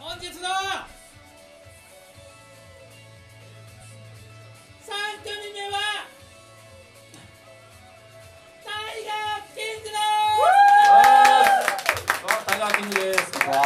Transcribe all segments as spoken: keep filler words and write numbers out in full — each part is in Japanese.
本日のさん組目はタイガーキングです。タイガーキングです。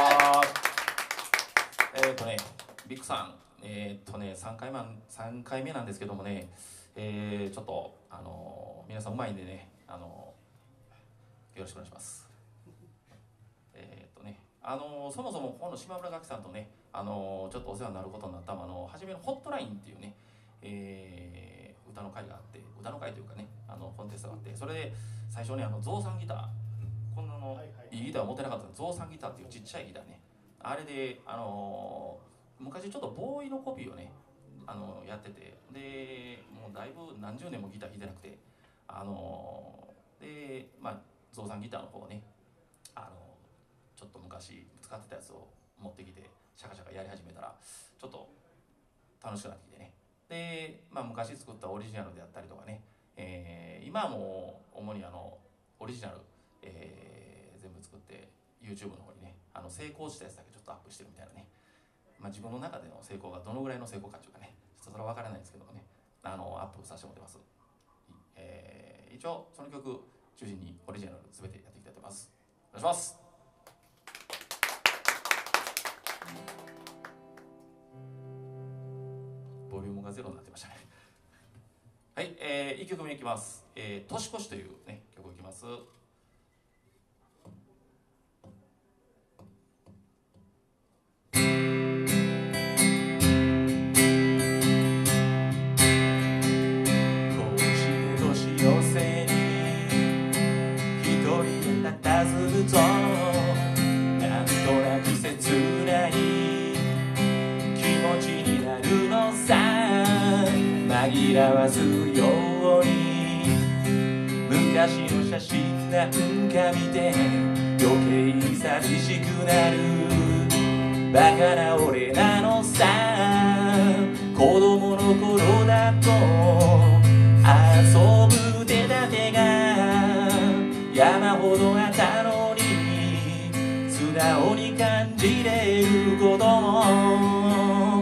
えーっとね、ビッグさん、えーっとね、さんかいめさんかいめなんですけどもね、えー、ちょっとあのー、皆さんうまいんでね、あのー、よろしくお願いします。えー、っとね、あのー、そもそもこの島村楽器さんとね、あのー、ちょっとお世話になることになったあの初めのホットラインっていうね、えー、歌の会があって、歌の会というかね、あのコンテストがあって、それで最初にあのゾウさんギター、こんなの、はいはい、いいギターは持ってなかったの、ゾウさんギターっていうちっちゃいギターね、あれで、あのー、昔ちょっとボーイのコピーをね、あのー、やってて、でもうだいぶ何十年もギター弾いてなくて、あのー、でまあゾウさんギターの方をね、あのー、ちょっと昔使ってたやつを持ってきてシャカシャカやり始めたらちょっと楽しくなってきてね、で、まあ、昔作ったオリジナルであったりとかね、えー、今はもう主にあのオリジナル、えー、全部作って YouTube の方にね、あの成功したやつだけちょっとアップしてるみたいなね、まあ、自分の中での成功がどのぐらいの成功かっていうかね、ちょっとそれは分からないんですけどもね、あのアップさせてもらってます。えー、一応その曲中心にオリジナル全てやっていきたいと思います。お願いします。ボリュームがゼロになってましたね。はい、えー、いっきょくめいきます。えー、年越しというね曲いきます。なんとなく切ない気持ちになるのさ、紛らわすように昔の写真なんか見て余計寂しくなる。バカな俺なのさ、子供の頃だと遊ぶ手立てが山ほどあったのに素直に感じれることも、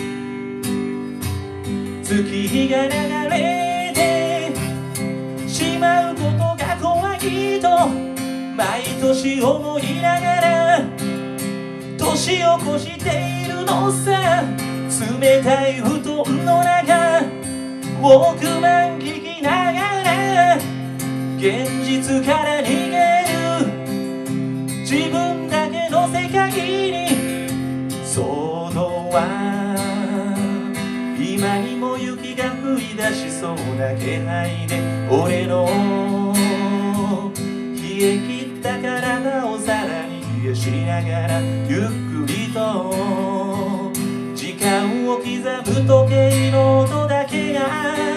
月日が流れてしまうことが怖いと毎年思いながら年を越しているのさ。冷たい布団の中ウォークマン聞きながら現実から逃げる自分だけの世界に。外は今にも雪が降り出しそうな気配で俺の冷え切った体をさらに冷やしながらゆっくりと時間を刻む時計の音だけが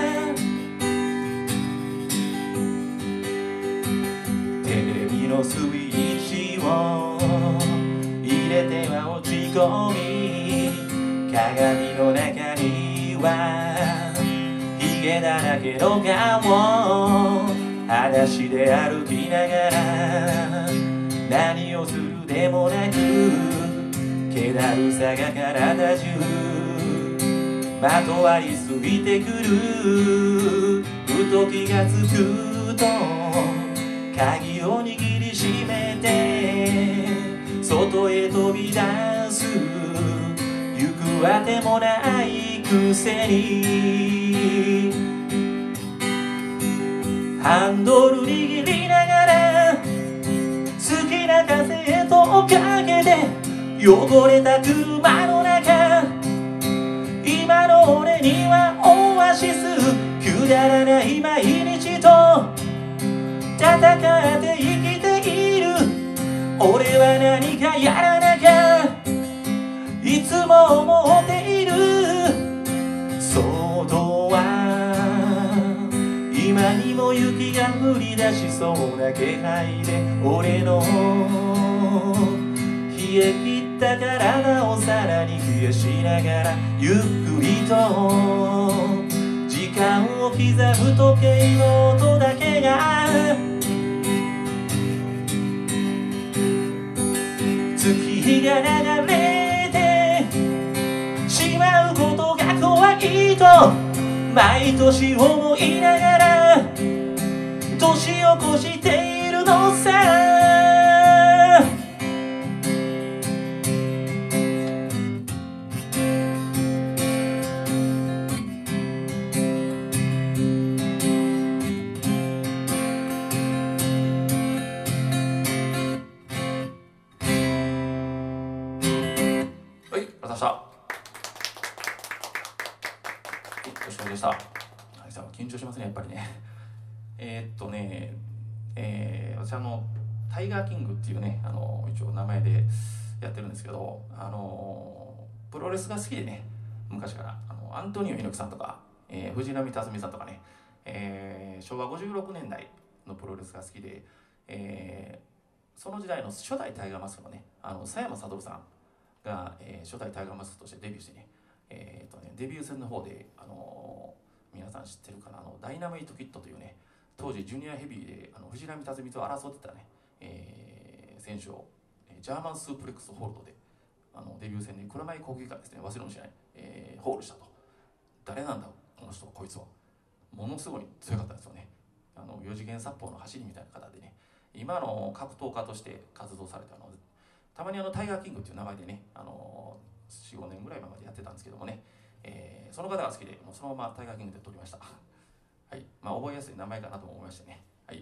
スイッチを入れては落ち込み鏡の中にはヒゲだらけの顔裸足で歩きながら何をするでもなく気だるさが体中まとわりすぎてくる。ふと気がつくと鍵を握りしめて外へ飛び出す行くあてもないくせにハンドル握りながら好きなカセットをかけて汚れた車の中今の俺にはオアシスくだらない毎日と戦って生きている。俺は何かやらなきゃいつも思っている。外は今にも雪が降り出しそうな気配で俺の冷え切った体をさらに冷やしながらゆっくりと時間を刻む時計の音だけが月日が流れてと毎年思いながら年を越しているのさ。はい、ありがとうございました。はい、お疲れでした。緊張しますね、やっぱりね。えー、っとね、えー、私あのタイガーキングっていうね、あの一応名前でやってるんですけど、あのプロレスが好きでね、昔からあのアントニオ猪木さんとか、えー、藤波辰巳さんとかね、えー、しょうわごじゅうろくねんだいのプロレスが好きで、えー、その時代の初代タイガーマスクのね、あの佐山悟さんが、えー、初代タイガーマスクとしてデビューしてね、えー、っとねデビュー戦の方で、あの皆さん知ってるかな、あのダイナマイトキットというね、当時ジュニアヘビーであの藤波辰巳と争ってたね、えー、選手をジャーマンスープレックスホールドであのデビュー戦で蔵前国技館ですね、忘れもしない、えー、ホールしたと。誰なんだこの人、こいつは。ものすごい強かったんですよね。あの四次元殺法の走りみたいな方でね、今の格闘家として活動されたので、たまにあのタイガーキングっていう名前でね、あの よん,ご 年ぐらい前までやってたんですけどもね、えー、その方が好きで、もうそのままタイガーキングで撮りました。はい、まあ覚えやすい名前かなと思いましてね。はい。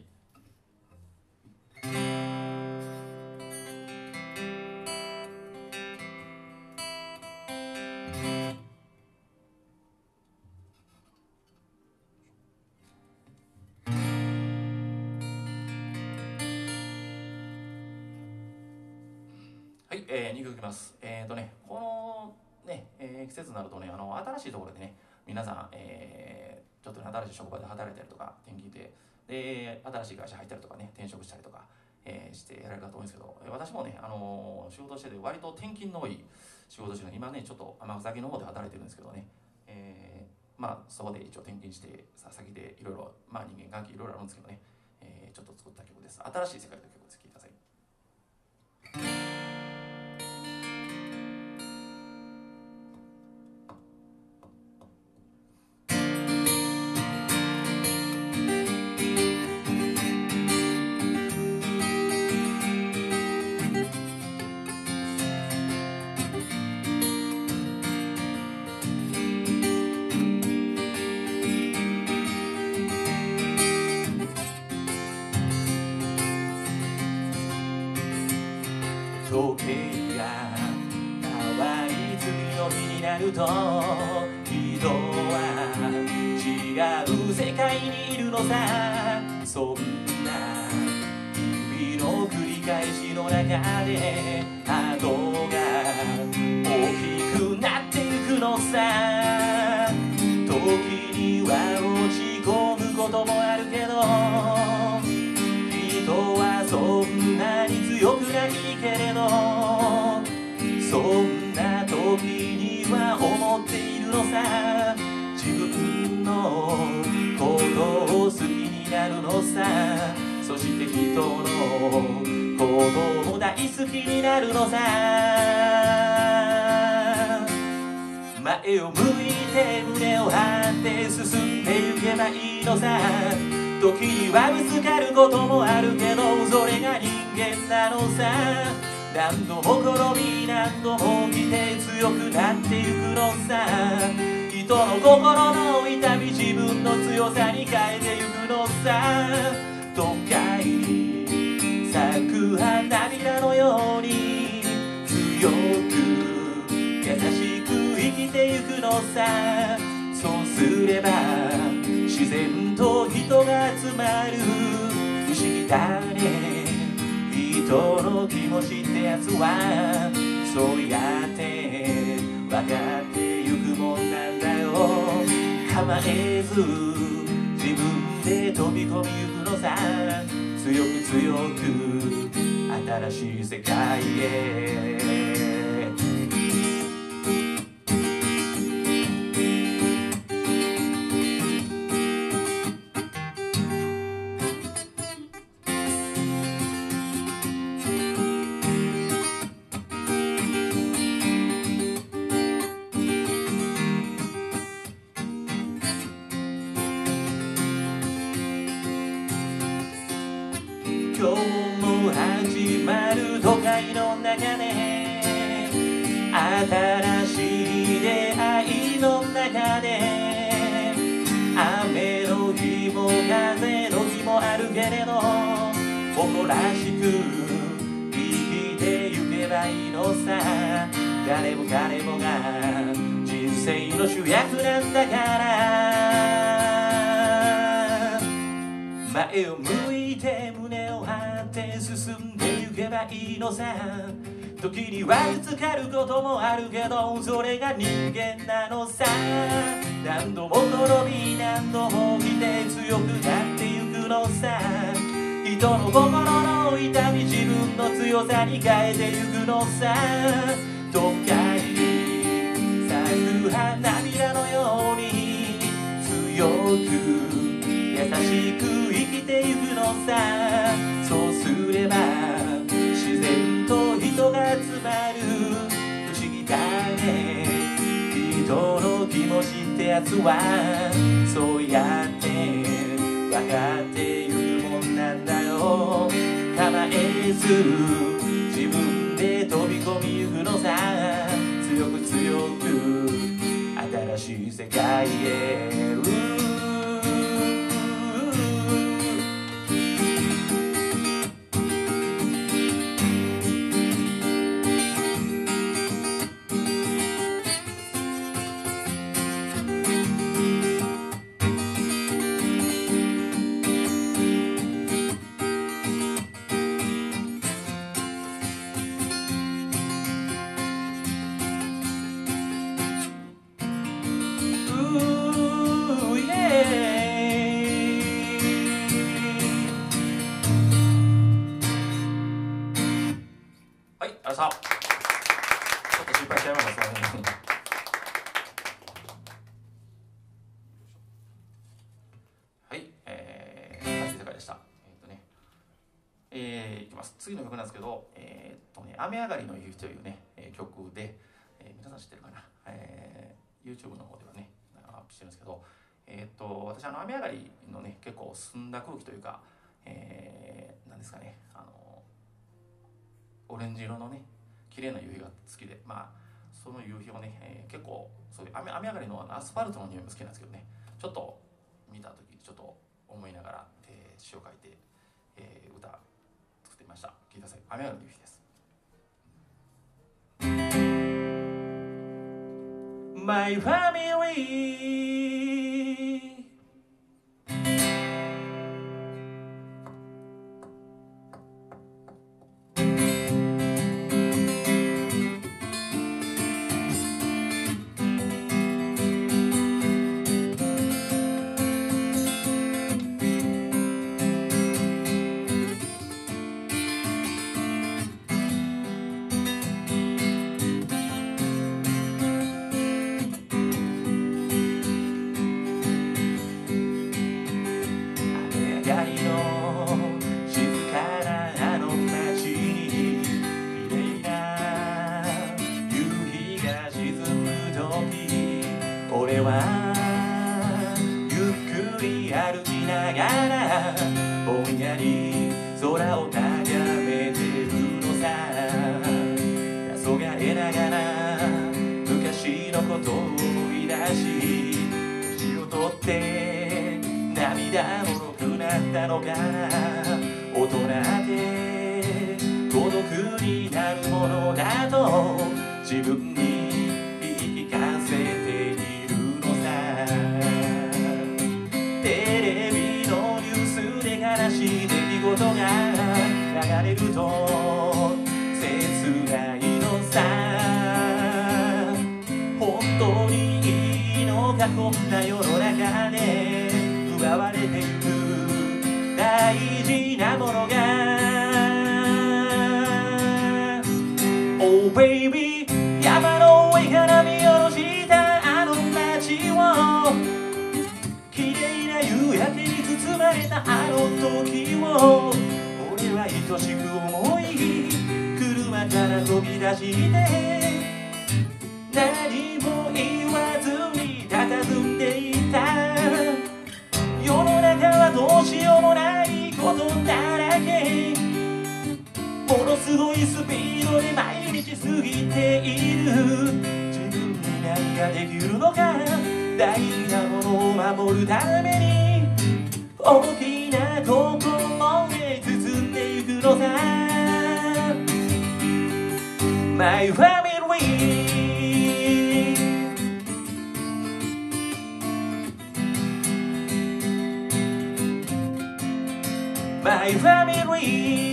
はい、えー、にきょくいきます。えーとね、このね、えー、季節になるとね、あの新しいところでね、皆さん、えー、ちょっと、ね、新しい職場で働いたりとか、転勤で、で、新しい会社入ったりとかね、転職したりとか、えー、してやられる方多いんですけど、私もね、あのー、仕事してて、割と転勤の多い仕事してるの、今ね、ちょっと尼崎の方で働いてるんですけどね、えー、まあ、そこで一応転勤して、さ先でいろいろ、まあ、人間関係いろいろあるんですけどね、えー、ちょっと作った曲です。新しい世界という曲です。聴いてください。時計が淡い次の日になると、人は違う世界にいるのさ。そんな日々の繰り返しの中で波動が大きくなってゆくのさ。時には落ち込むこともあるけど、人はそんなに強くないけれど、そんな時には思っているのさ。自分のことを好きになるのさ。そして人のことも大好きになるのさ。前を向いて胸を張って進んでゆけばいいのさ。時にはぶつかることもあるけど、それが人間なのさ。何度も転び何度も来て強くなってゆくのさ。人の心の痛み自分の強さに変えてゆくのさ。都会に咲く花びらのように強く優しく生きてゆくのさ。そうすれば自然と人が集まる。不思議だね、人の気持ちってやつはそうやって分かってゆくもんなんだよ。構えず自分で飛び込みゆくのさ。強く強く新しい世界へ。 中で新しい出会いの中で雨の日も風の日もあるけれど誇らしく生きてゆけばいいのさ。誰も彼もが人生の主役なんだから前を向いて胸を張って進んでゆけばいいのさ。時にはぶつかることもあるけどそれが人間なのさ。何度も転び何度も来て強くなってゆくのさ。人の心の痛み自分の強さに変えてゆくのさ。どっかに咲く花びらのように強く優しく生きてゆくのさ。そうすれば自然と人が集まる不思議だね。人の気持ちってやつはそうやって分かってゆくもんなんだよ。構えず自分で飛び込みゆくのさ。強く強く新しい世界へ。ちょっと心配しちゃいましたね。はい、えー、初世界でした。えっとね、えー、いきます。次の曲なんですけど、えー、っとね、雨上がりの夕日というね、えー、曲で、えー、皆さん知ってるかな、えー、YouTube の方ではね、アップしてるんですけど、えー、っと、私、あの、雨上がりのね、結構澄んだ空気というか、えー、なんですかね、あの、オレンジ色のね、綺麗な夕日が好きで、まあその夕日をね、えー、結構そういう 雨, 雨上がりのアスファルトの匂いも好きなんですけどね、ちょっと見た時にちょっと思いながら、えー、詩を書いて、えー、歌作ってみました。聴いてください。雨上がりの夕日です。My family俺はゆっくり歩きながらぼんやり空を眺めてるのさ。黄昏ながら昔のことを思い出し年を取って涙もろくなったのかな。大人って孤独になるものだと自分に言い聞かせているのさ。テレビのニュースで悲しい出来事が流れると切ないのさ。本当にいいのかこんな世の中で奪われてゆく大事なものが。 Oh baby 山の上から見下ろしたあの街を綺麗な夕焼けに包まれたあの時を俺は愛しく思い車から飛び出して何も言わずに佇んでいた。世の中はどうしようもないことだらけ。もものすごいスピードで毎日過ぎている。自分に何ができるのか、大事なものを守るために大きな心で進んでゆくのさ。 My family My family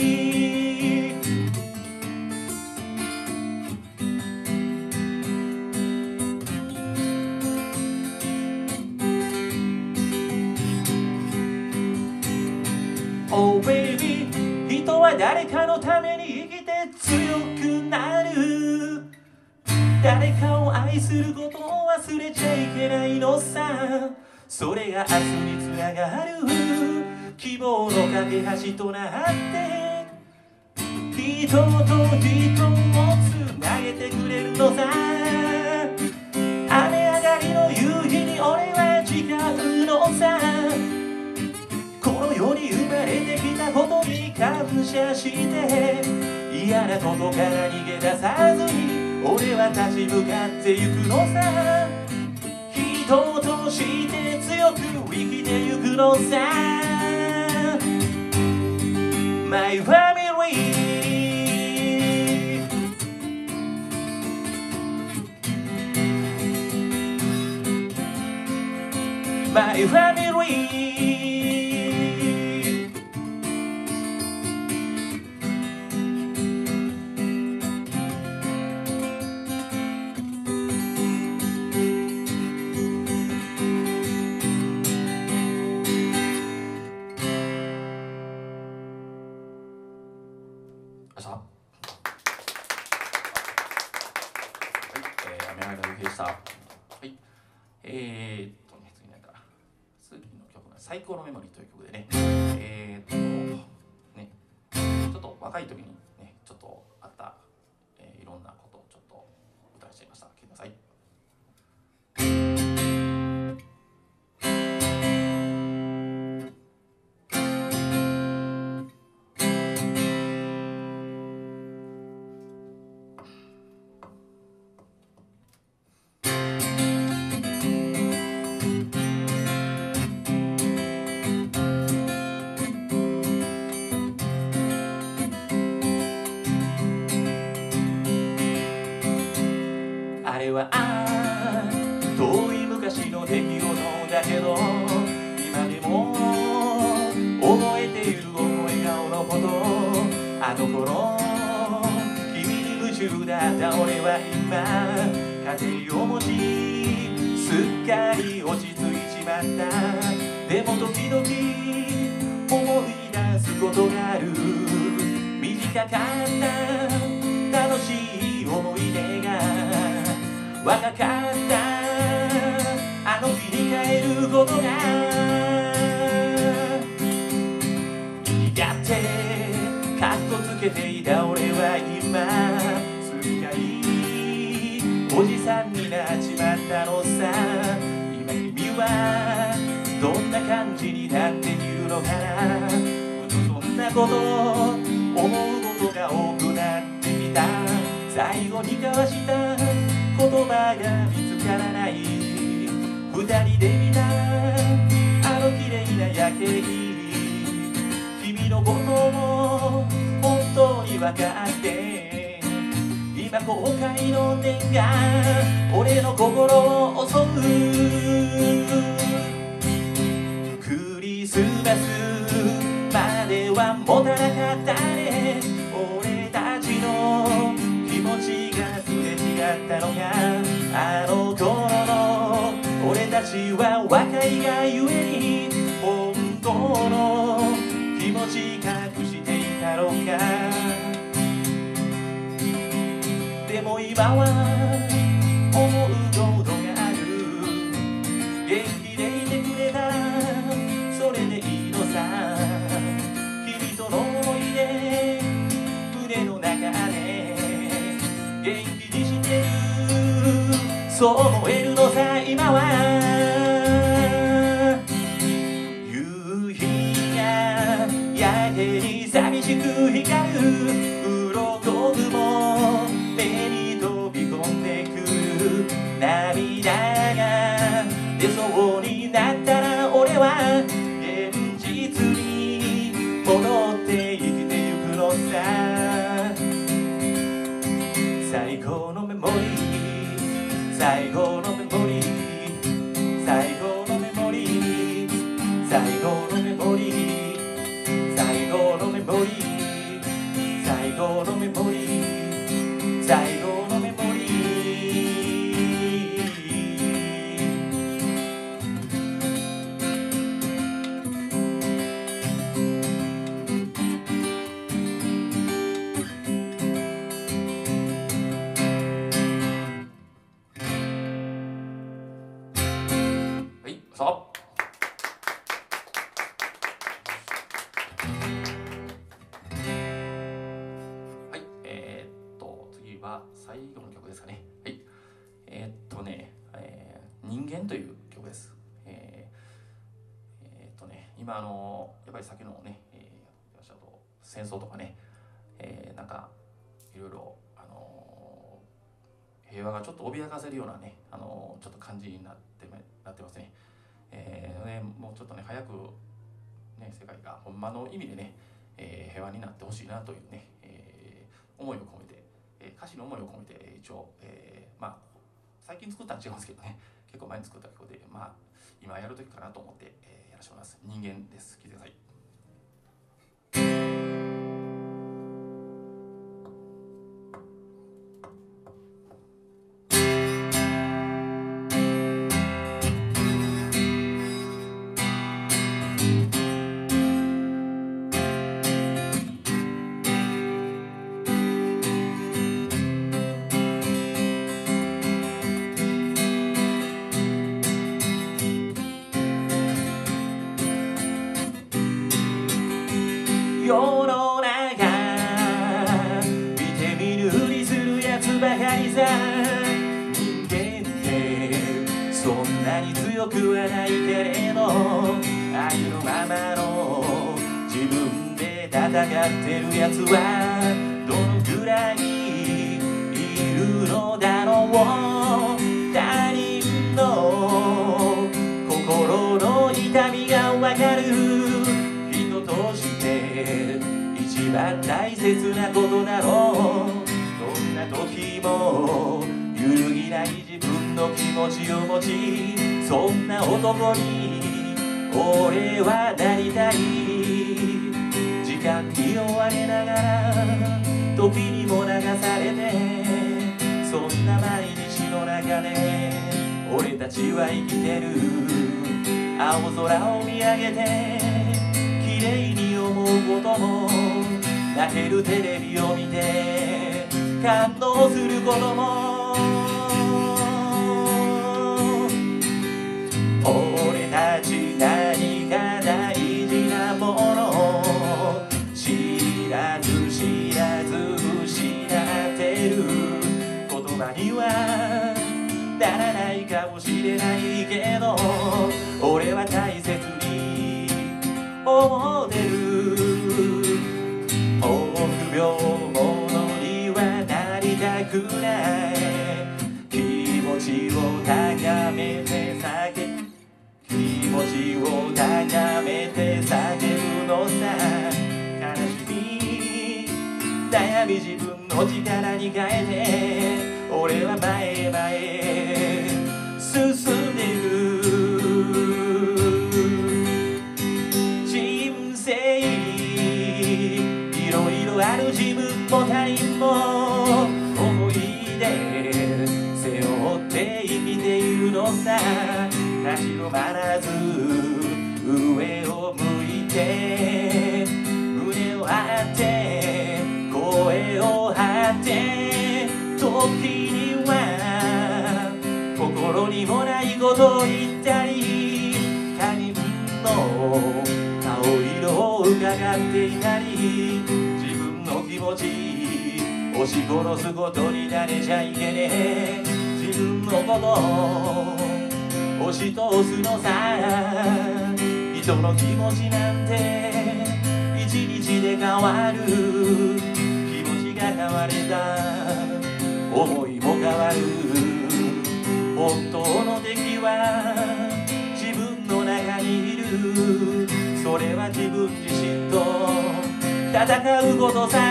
Oh baby 人は誰かのために生きて強くなる。誰かを愛することを忘れちゃいけないのさ。それが明日につながる希望の架け橋となって人と人をつなげてくれるのさ。雨上がりの夕日に俺は誓うのさ。この世に生まれてきたことに感謝して嫌なことから逃げ出さずに俺は立ち向かってゆくのさ。人として強く生きてゆくのさ。 My family My familyえー、っとね、次なんか次の曲が最高のメモリーという曲でね、えー、っとね、ちょっと若い時にね、ちょっとあった、えー、いろんなことをちょっと歌わせちゃいました。聞いてください。あれはあ遠い昔の出来事だけど今でも覚えている笑顔のこと。あの頃君に夢中だった俺は今家庭を持ちすっかり落ち着いちまった。でも時々思い出すことがある。短かった楽しい思い出が若かったあの日に帰ることが生きがってかっこつけていた俺は今すっかりおじさんになっちまったのさ。今君はどんな感じになっているのかな。そんなこと思うことが多くなってきた。最後に交わした言葉が見つからない。二人で見たあの綺麗な夜景、君のことも本当に分かって今後悔の念が俺の心を襲う。クリスマスまでは持たなかったね。俺たちの気持ちがすれ違ったのか。あの頃の俺たちは若いがゆえに本当の気持ち隠していたのか。でも今は思うことがある。元気でいてくれたらそれでいいのさ。君との思い出胸の中で元気にしてる。そう思えるのさ今は。夕日がやけに寂しく光る鱗雲目に飛び込んでくる涙が出そうになったら俺は現実に戻って生きてゆくのさ。最後のメモリー最後のメモリー最後のメモリー最後のメモリー最後のメモリー最後のメモリー最後のメモリーさあはい、えー、っと次は最後の曲ですかね。はい、えー、っとね、えー、人間という曲です。えー、えー、っとね今あのやっぱり先のね、えー、あと戦争とかね、えー、なんかいろいろあの平和がちょっと脅かせるようなね、あのちょっと感じになってなってますね。えーね、もうちょっとね早く、ね、世界がほんまの意味でね、えー、平和になってほしいなというね、えー、思いを込めて、えー、歌詞の思いを込めて一応、えー、まあ最近作ったのは違うんですけどね、結構前に作った曲で、まあ今やる時かなと思って、えー、やらせてもらいます。人間です。聴いてください。世の中見て見ぬふりするやつばかりさ。人間ってそんなに強くはないけれど、ありのままの自分で戦ってるやつはどのくらいいるのだろう。他人の心の痛みがわかる人として一番大切なことだろう。どんな時も揺るぎない自分の気持ちを持ち、そんな男に俺はなりたい。時間に追われながら時にも流されて、そんな毎日の中で俺たちは生きてる。青空を見上げて綺麗に思うことも、泣けるテレビを見て感動することも、俺たち何か大事なもの知らず知らず失ってる。言葉にはならないかもしれないけど、俺は大切に思ってる。臆病者にはなりたくない。気持ちを高めて叫ぶ気持ちを高めて叫ぶのさ。悲しみ悩み自分の力に変えて、俺は前へ前へ進んでいく。人生いろいろある自分も他人も思い出背負って生きているのさ。立ち止まらず上を向いて胸を張って声を張って、時には心にもないことを言ったり、他人の顔色を伺っていたり、自分の気持ち押し殺すことになれちゃいけねえ。自分のこと押し通すのさ。人の気持ちなんてい一日で変わる気持ちが変われた思いも変わる本当の敵は自分の中にいるそれは自分自身と戦うことさ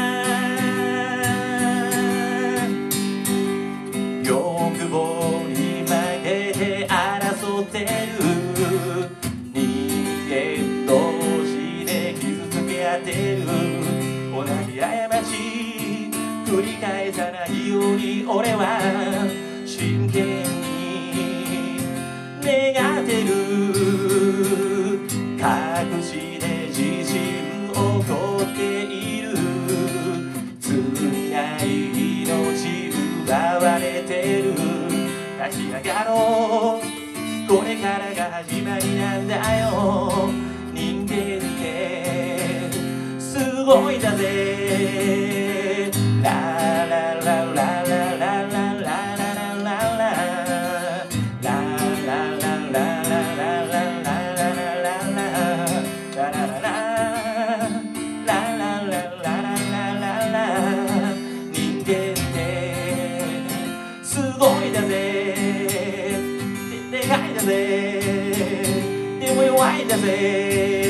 欲望に負けて争ってる人間同士で傷つけ合ってる同じ過ち繰り返さないように俺は真剣に願ってる隠して自信を取っている辛い命奪われてる立ち上がろうこれからが始まりなんだよ人間ってすごいだぜララララララララでも弱いんだぜ